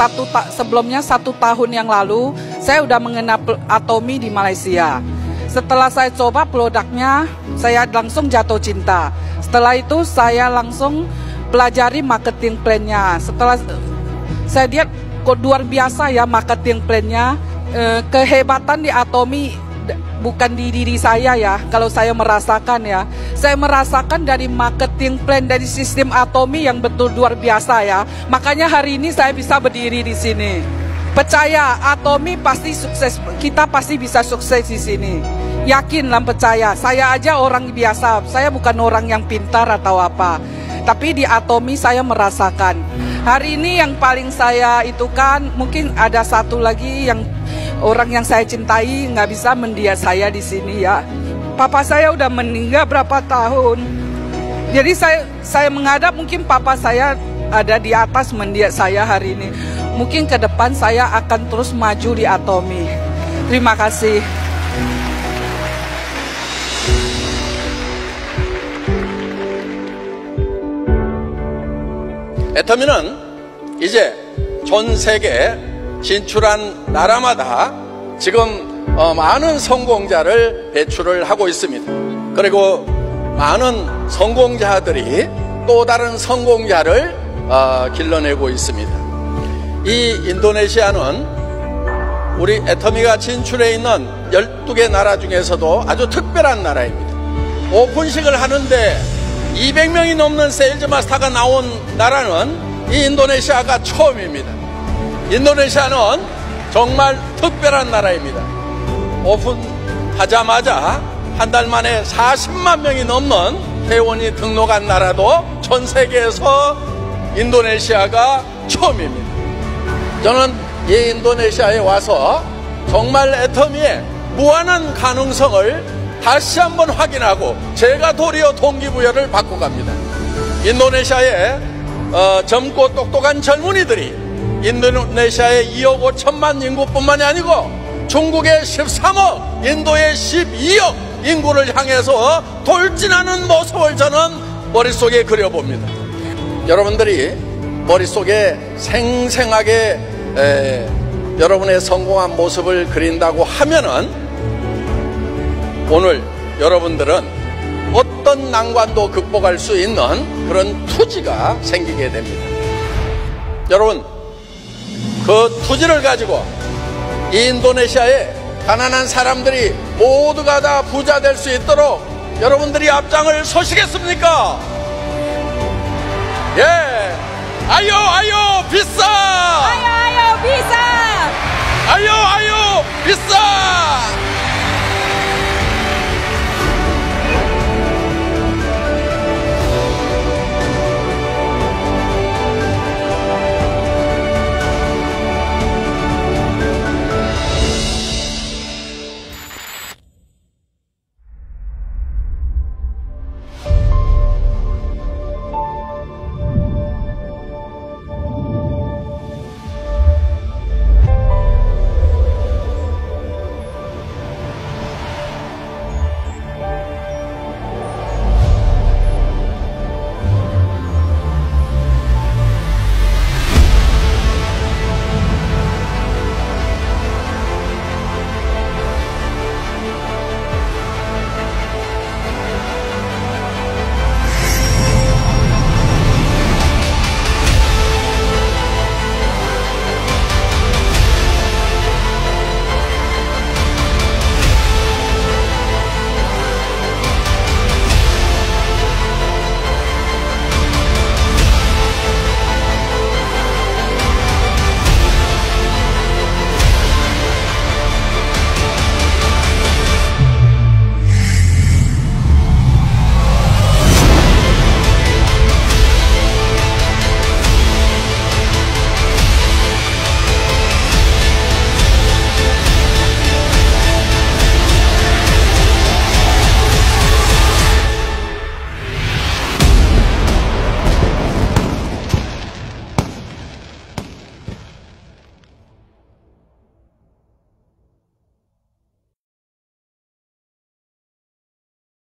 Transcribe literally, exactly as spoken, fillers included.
satu ta sebelumnya satu tahun yang lalu saya udah mengenal Atomy di Malaysia. Setelah saya coba produknya, saya langsung jatuh cinta. Setelah itu saya langsung pelajari marketing plan-nya. Setelah saya lihat kok luar biasa ya marketing plan-nya. Eh, kehebatan di Atomy bukan di diri saya ya, kalau saya merasakan ya. Saya merasakan dari marketing plan, dari sistem Atomy yang betul luar biasa ya. Makanya hari ini saya bisa berdiri di sini. Percaya, Atomy pasti sukses. Kita pasti bisa sukses di sini. Yakinlah, percaya. Saya aja orang biasa. Saya bukan orang yang pintar atau apa. Tapi di Atomy saya merasakan. Hari ini yang paling saya itu kan, mungkin ada satu lagi yang orang yang saya cintai nggak bisa mendidik saya di sini ya. Papa saya udah meninggal berapa tahun. Jadi saya saya menghadap mungkin papa saya ada di atas mendidik saya hari ini. Mungkin ke depan saya akan terus maju di Atomy. Terima kasih. 애터미는 이제 전 세계 진출한 나라마다 지금 어, 많은 성공자를 배출을 하고 있습니다. 그리고 많은 성공자들이 또 다른 성공자를 어, 길러내고 있습니다. 이 인도네시아는 우리 애터미가 진출해 있는 열두 개 나라 중에서도 아주 특별한 나라입니다. 오픈식을 하는데 이백 명이 넘는 세일즈 마스터가 나온 나라는 이 인도네시아가 처음입니다. 인도네시아는 정말 특별한 나라입니다. 오픈하자마자 한 달 만에 사십만 명이 넘는 회원이 등록한 나라도 전 세계에서 인도네시아가 처음입니다. 저는 이 인도네시아에 와서 정말 애터미의 무한한 가능성을 다시 한번 확인하고 제가 도리어 동기부여를 받고 갑니다. 인도네시아의 어, 젊고 똑똑한 젊은이들이 인도네시아의 이억 오천만 인구뿐만이 아니고 중국의 십삼억, 인도의 십이억 인구를 향해서 돌진하는 모습을 저는 머릿속에 그려봅니다. 여러분들이 머릿속에 생생하게 에, 여러분의 성공한 모습을 그린다고 하면은 오늘 여러분들은 어떤 난관도 극복할 수 있는 그런 투지가 생기게 됩니다. 여러분, 그 투지를 가지고 이 인도네시아의 가난한 사람들이 모두가 다 부자 될 수 있도록 여러분들이 앞장을 서시겠습니까? 예, 아요 아요 비싸! 아요 아요 비싸! 아요 아요 비싸!